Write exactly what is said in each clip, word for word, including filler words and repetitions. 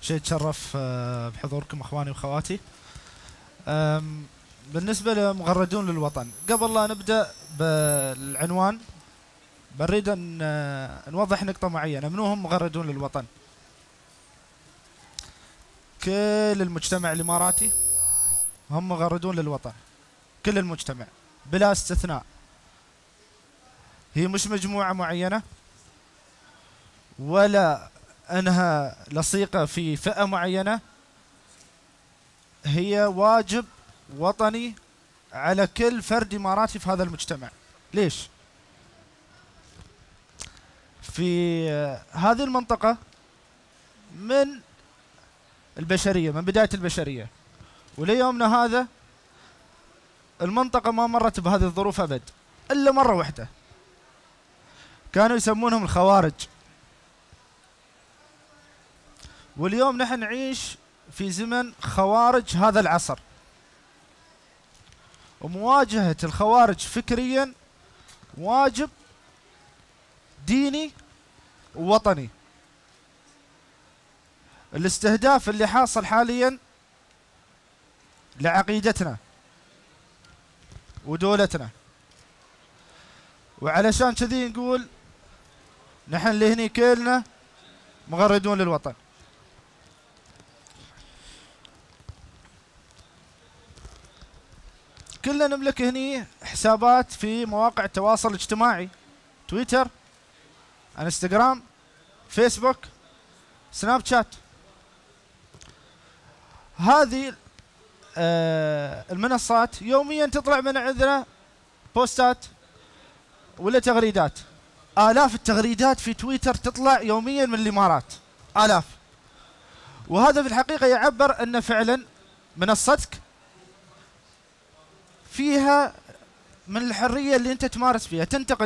شيء يتشرف بحضوركم اخواني واخواتي. بالنسبه لمغردون للوطن، قبل لا نبدا بالعنوان بنريد ان نوضح نقطه معينه. منو هم مغردون للوطن؟ كل المجتمع الاماراتي هم مغردون للوطن، كل المجتمع بلا استثناء. هي مش مجموعه معينه ولا انها لصيقه في فئه معينه، هي واجب وطني على كل فرد اماراتي في هذا المجتمع. ليش؟ في هذه المنطقه من البشريه، من بدايه البشريه وليومنا هذا، المنطقه ما مرت بهذه الظروف ابد الا مره واحده. كانوا يسمونهم الخوارج، واليوم نحن نعيش في زمن خوارج هذا العصر، ومواجهة الخوارج فكريا واجب ديني ووطني. الاستهداف اللي حاصل حاليا لعقيدتنا ودولتنا، وعلشان كذي نقول نحن اللي هني كلنا مغردون للوطن. كلنا نملك هني حسابات في مواقع التواصل الاجتماعي، تويتر، انستغرام، فيسبوك، سناب شات. هذه آه المنصات يوميا تطلع من عندنا بوستات ولا تغريدات. آلاف التغريدات في تويتر تطلع يوميا من الإمارات، آلاف. وهذا في الحقيقة يعبر أن فعلا منصتك فيها من الحرية اللي أنت تمارس فيها، تنتقد.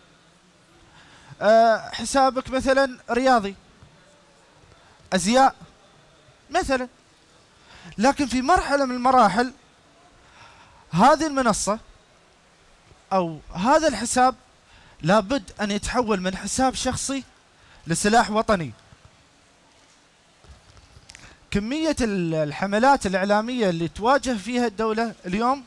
أه حسابك مثلا رياضي، أزياء مثلا، لكن في مرحلة من المراحل هذه المنصة أو هذا الحساب لابد أن يتحول من حساب شخصي لسلاح وطني. كمية الحملات الإعلامية اللي تواجه فيها الدولة اليوم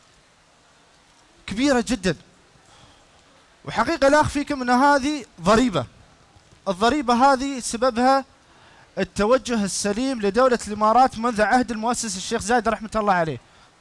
كبيرة جدا، وحقيقة لا أخفيكم أن هذه ضريبة. الضريبة هذه سببها التوجه السليم لدولة الإمارات منذ عهد المؤسس الشيخ زايد رحمة الله عليه.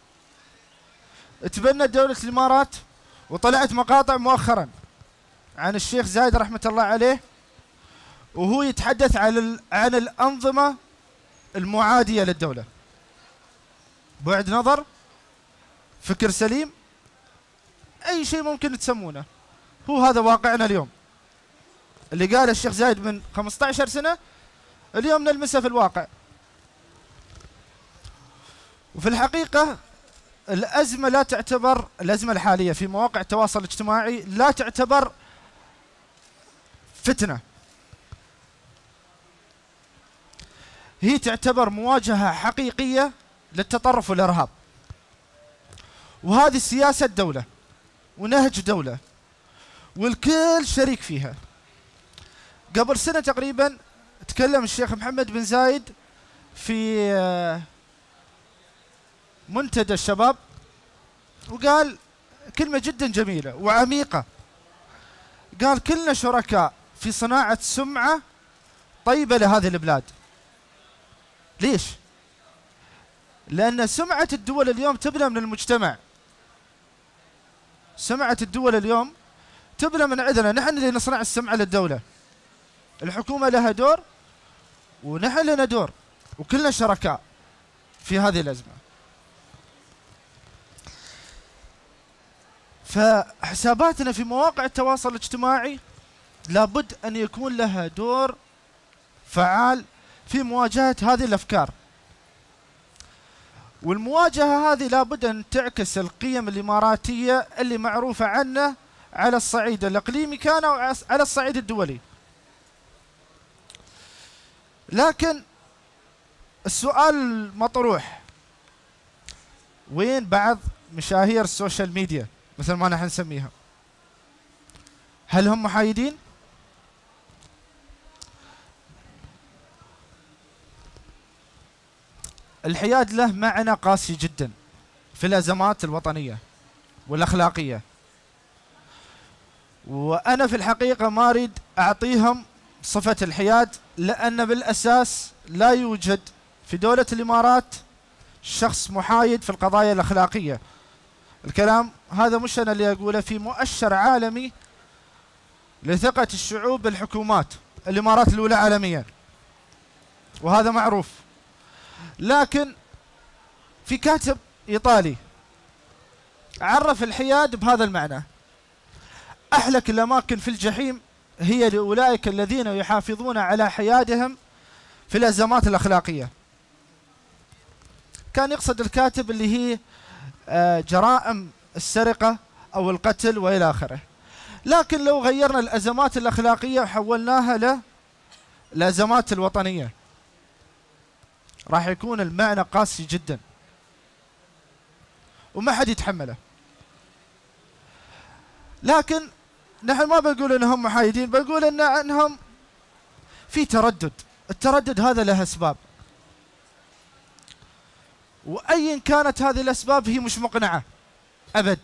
تبنت دولة الإمارات وطلعت مقاطع مؤخرا عن الشيخ زايد رحمة الله عليه وهو يتحدث عن عن الأنظمة المعادية للدولة. بعد نظر، فكر سليم، أي شيء ممكن تسمونه، هو هذا واقعنا اليوم. اللي قاله الشيخ زايد من خمسة عشر سنة اليوم نلمسه في الواقع. وفي الحقيقة الأزمة لا تعتبر، الأزمة الحالية في مواقع التواصل الاجتماعي لا تعتبر فتنة، هي تعتبر مواجهة حقيقية للتطرف والإرهاب. وهذه سياسة دولة ونهج دولة والكل شريك فيها. قبل سنة تقريبا تكلم الشيخ محمد بن زايد في منتدى الشباب وقال كلمة جدا جميلة وعميقة. قال كلنا شركاء في صناعة سمعة طيبة لهذه البلاد. ليش؟ لأن سمعة الدول اليوم تبنى من المجتمع. سمعة الدول اليوم تبنى من عندنا، نحن اللي نصنع السمعة للدولة. الحكومة لها دور ونحن لنا دور، وكلنا شركاء في هذه الأزمة. فحساباتنا في مواقع التواصل الاجتماعي لابد أن يكون لها دور فعال في مواجهة هذه الأفكار. والمواجهة هذه لابد أن تعكس القيم الإماراتية اللي معروفة عنا على الصعيد الإقليمي كان وعلى الصعيد الدولي. لكن السؤال المطروح، وين بعض مشاهير السوشيال ميديا مثل ما نحن نسميها؟ هل هم محايدين؟ الحياد له معنى قاسي جدا في الأزمات الوطنية والأخلاقية، وأنا في الحقيقة ما أريد أعطيهم صفة الحياد، لأن بالأساس لا يوجد في دولة الإمارات شخص محايد في القضايا الأخلاقية. الكلام هذا مش أنا اللي أقوله، في مؤشر عالمي لثقة الشعوب بالحكومات، الإمارات الأولى عالميا، وهذا معروف. لكن في كاتب إيطالي عرف الحياد بهذا المعنى: أحلك الأماكن في الجحيم هي لأولئك الذين يحافظون على حيادهم في الأزمات الأخلاقية. كان يقصد الكاتب اللي هي جرائم السرقة أو القتل وإلى آخره. لكن لو غيرنا الأزمات الأخلاقية وحولناها ل الأزمات الوطنية راح يكون المعنى قاسي جدا وما حد يتحمله. لكن نحن ما بنقول انهم محايدين، بنقول ان انهم في تردد. التردد هذا له اسباب، وايا كانت هذه الاسباب هي مش مقنعة ابد.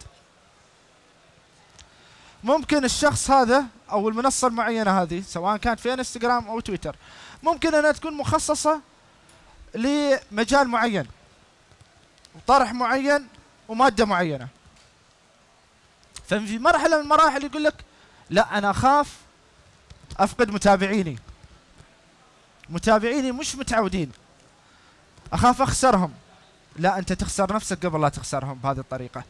ممكن الشخص هذا او المنصة المعينة هذه سواء كانت في انستغرام او تويتر ممكن انها تكون مخصصة لمجال معين وطرح معين ومادة معينة، ففي مرحلة من المراحل يقول لك لا أنا أخاف أفقد متابعيني، متابعيني مش متعودين، أخاف أخسرهم. لا، أنت تخسر نفسك قبل لا تخسرهم بهذه الطريقة،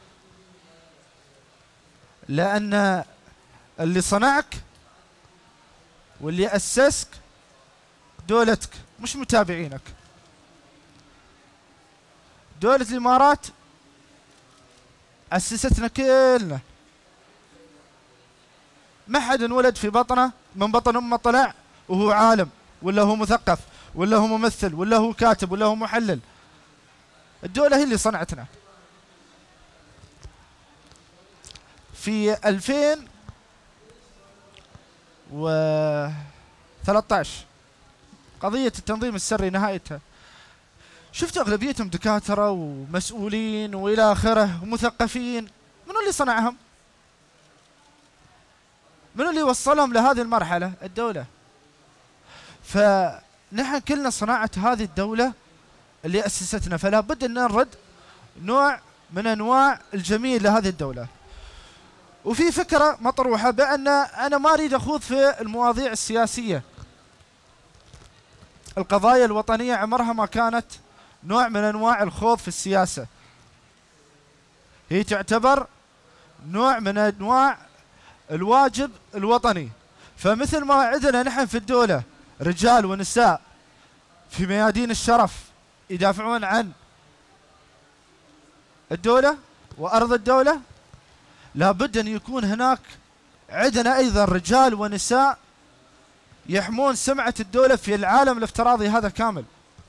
لأن اللي صنعك واللي أسسك دولتك مش متابعينك. دولة الإمارات أسستنا كلنا، ما حد انولد في بطنه من بطن أمه طلع وهو عالم ولا هو مثقف ولا هو ممثل ولا هو كاتب ولا هو محلل. الدولة هي اللي صنعتنا. في ألفين وثلاثة عشر قضية التنظيم السري نهايتها شفتوا أغلبيتهم دكاترة ومسؤولين وإلى آخره ومثقفين. منو اللي صنعهم؟ منو اللي وصلهم لهذه المرحلة؟ الدولة. فنحن كلنا صناعة هذه الدولة اللي أسستنا، فلا بد أن نرد نوع من أنواع الجميل لهذه الدولة. وفي فكرة مطروحة بأن أنا ما أريد أخوض في المواضيع السياسية. القضايا الوطنية عمرها ما كانت نوع من أنواع الخوض في السياسة، هي تعتبر نوع من أنواع الواجب الوطني. فمثل ما عندنا نحن في الدولة رجال ونساء في ميادين الشرف يدافعون عن الدولة وأرض الدولة، لابد أن يكون هناك عندنا أيضا رجال ونساء يحمون سمعة الدولة في العالم الافتراضي هذا كامل.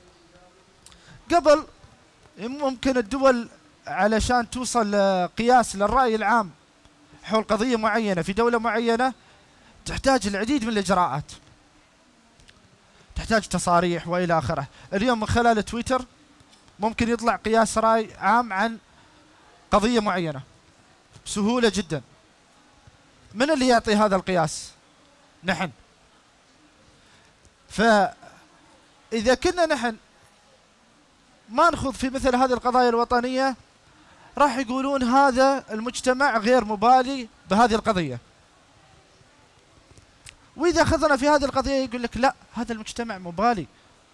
قبل ممكن الدول علشان توصل قياس للرأي العام حول قضية معينة في دولة معينة تحتاج العديد من الإجراءات، تحتاج تصاريح وإلى آخره. اليوم من خلال تويتر ممكن يطلع قياس رأي عام عن قضية معينة بسهولة جدا. من اللي يعطي هذا القياس؟ نحن. فإذا كنا نحن ما نخوض في مثل هذه القضايا الوطنية راح يقولون هذا المجتمع غير مبالي بهذه القضية. وإذا أخذنا في هذه القضية يقول لك لا، هذا المجتمع مبالي،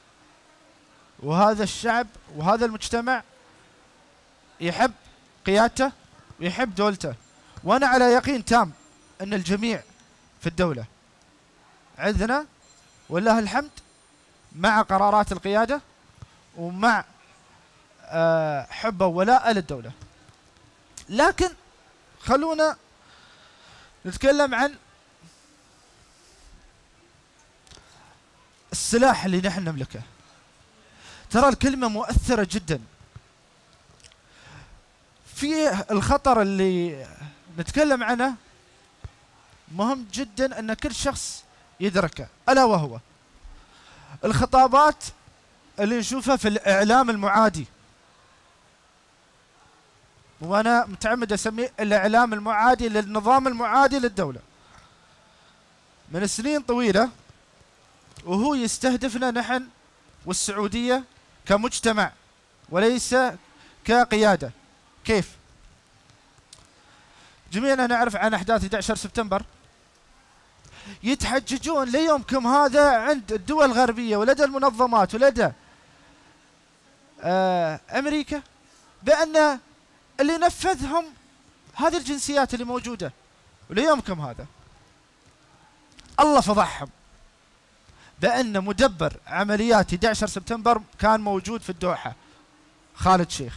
وهذا الشعب وهذا المجتمع يحب قيادته ويحب دولته. وأنا على يقين تام أن الجميع في الدولة عندنا والله الحمد مع قرارات القيادة ومع أه حب وولاء للدولة. لكن خلونا نتكلم عن السلاح اللي نحن نملكه. ترى الكلمة مؤثرة جدا. في الخطر اللي نتكلم عنه مهم جدا أن كل شخص يدركه، ألا وهو الخطابات اللي نشوفها في الإعلام المعادي، وأنا متعمد أسميه الإعلام المعادي للنظام المعادي للدولة من سنين طويلة، وهو يستهدفنا نحن والسعودية كمجتمع وليس كقيادة. كيف؟ جميعنا نعرف عن أحداث أحد عشر سبتمبر، يتحججون ليومكم هذا عند الدول الغربية ولدى المنظمات ولدى آه أمريكا بأن اللي نفذهم هذه الجنسيات اللي موجودة، وليومكم هذا الله فضحهم بأن مدبر عمليات أحد عشر سبتمبر كان موجود في الدوحة، خالد شيخ.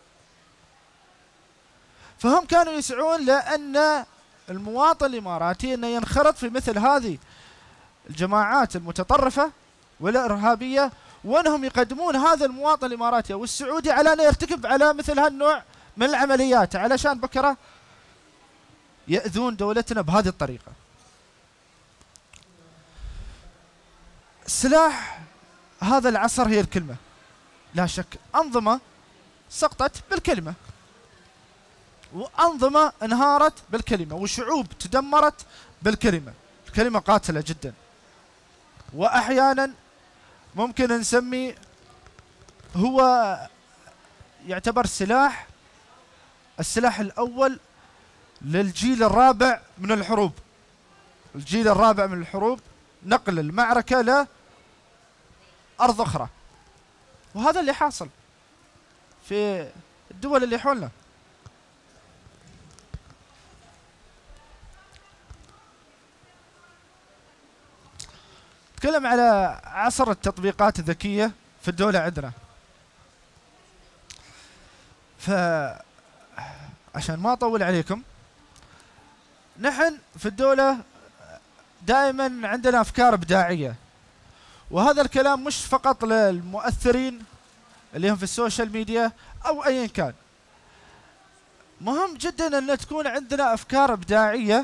فهم كانوا يسعون لأن المواطن الإماراتي أنه ينخرط في مثل هذه الجماعات المتطرفة والإرهابية، وأنهم يقدمون هذا المواطن الإماراتي أو السعودي على أنه يرتكب على مثل هالنوع من العمليات علشان بكرة يأذون دولتنا بهذه الطريقة. سلاح هذا العصر هي الكلمة، لا شك. أنظمة سقطت بالكلمة، وأنظمة انهارت بالكلمة، وشعوب تدمرت بالكلمة. الكلمة قاتلة جدا، وأحيانا ممكن نسمي هو يعتبر سلاح السلاح الأول للجيل الرابع من الحروب. الجيل الرابع من الحروب نقل المعركة لأرض أخرى، وهذا اللي حاصل في الدول اللي حولنا. نتكلم على عصر التطبيقات الذكية في الدولة عندنا. فعشان ما أطول عليكم، نحن في الدولة دائما عندنا أفكار إبداعية، وهذا الكلام مش فقط للمؤثرين اللي هم في السوشيال ميديا أو أيا كان. مهم جدا أن تكون عندنا أفكار إبداعية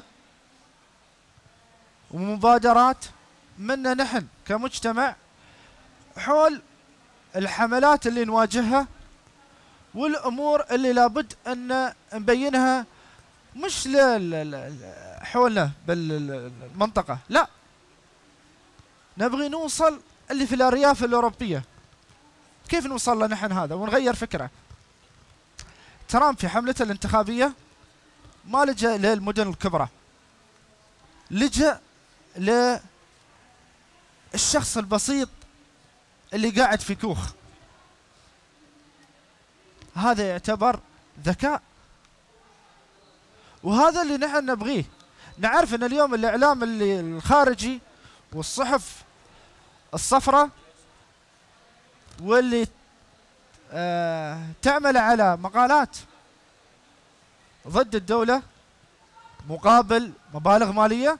ومبادرات منا نحن كمجتمع حول الحملات اللي نواجهها والأمور اللي لابد أن نبينها، مش حولنا بالمنطقة، لا، نبغي نوصل اللي في الأرياف الأوروبية. كيف نوصل له نحن هذا ونغير فكرة؟ ترامب في حملته الانتخابية ما لجأ للمدن الكبرى، لجأ للشخص البسيط اللي قاعد في كوخ. هذا يعتبر ذكاء، وهذا اللي نحن نبغيه. نعرف ان اليوم الاعلام اللي الخارجي والصحف الصفراء واللي آه تعمل على مقالات ضد الدولة مقابل مبالغ مالية،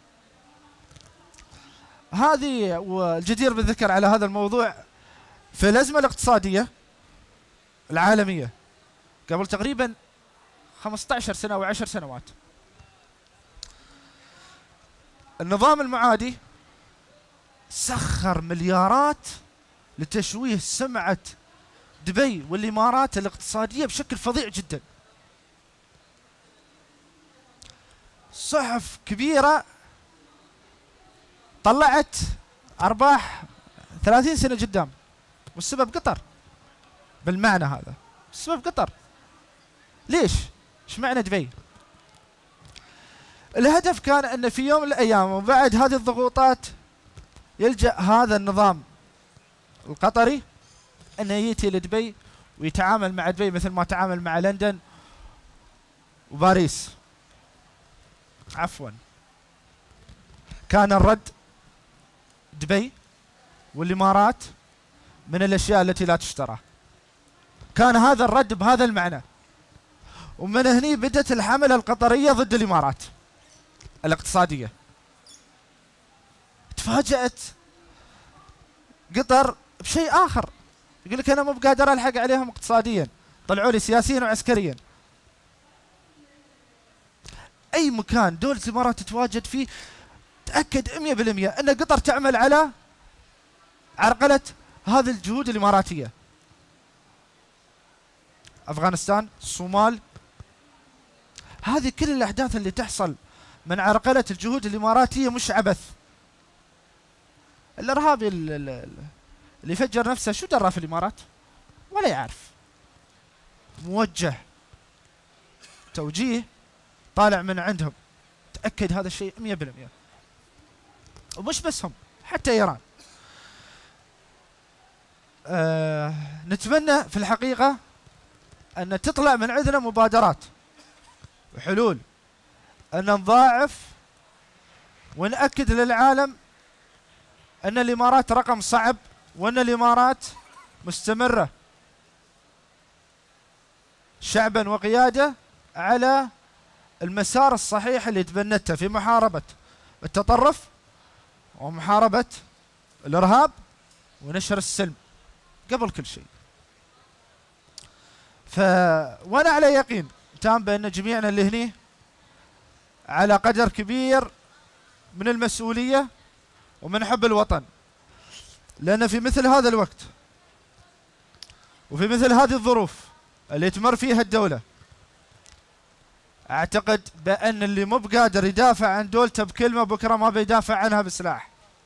هذه والجدير بالذكر على هذا الموضوع في الأزمة الاقتصادية العالمية قبل تقريبا خمسة عشر سنة أو عشر سنوات. النظام المعادي سخر مليارات لتشويه سمعة دبي والإمارات الاقتصادية بشكل فظيع جدا. صحف كبيرة طلعت أرباح ثلاثين سنة قدام، والسبب قطر. بالمعنى هذا السبب قطر. ليش؟ ايش معنى دبي؟ الهدف كان ان في يوم من الايام وبعد هذه الضغوطات يلجأ هذا النظام القطري انه ياتي لدبي ويتعامل مع دبي مثل ما تعامل مع لندن وباريس. عفوا، كان الرد دبي والامارات من الاشياء التي لا تشترى. كان هذا الرد بهذا المعنى، ومن هني بدت الحملة القطرية ضد الإمارات الاقتصادية. تفاجأت قطر بشيء آخر، يقول لك أنا مو بقادر ألحق عليهم اقتصاديا، طلعوا لي سياسيا وعسكريا. أي مكان دولة الإمارات تتواجد فيه تأكد مئة بالمئة أن قطر تعمل على عرقلة هذه الجهود الإماراتية. أفغانستان، الصومال، هذه كل الأحداث اللي تحصل من عرقلة الجهود الإماراتية مش عبث. الإرهابي اللي فجر نفسه شو درى في الإمارات؟ ولا يعرف. موجه، توجيه طالع من عندهم. تأكد هذا الشيء مئة بالمئة. ومش بس هم، حتى إيران. آه نتمنى في الحقيقة أن تطلع من عندنا مبادرات وحلول، أن نضاعف ونأكد للعالم أن الإمارات رقم صعب، وأن الإمارات مستمرة شعبا وقيادة على المسار الصحيح اللي تبنته في محاربة التطرف ومحاربة الإرهاب ونشر السلم قبل كل شيء. ف وأنا على يقين تام بأن جميعنا اللي هني على قدر كبير من المسؤولية ومن حب الوطن، لأن في مثل هذا الوقت وفي مثل هذه الظروف اللي تمر فيها الدولة، أعتقد بأن اللي مو بقادر يدافع عن دولته بكلمة بكرة ما بيدافع عنها بسلاح.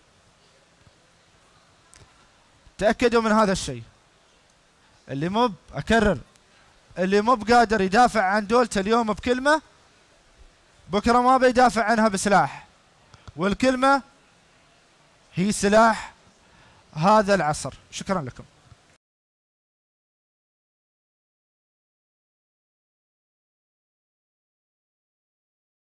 تأكدوا من هذا الشيء. اللي مو أكرر اللي مو بقادر يدافع عن دولته اليوم بكلمة بكرة ما بيدافع عنها بسلاح، والكلمة هي سلاح هذا العصر. شكرا لكم.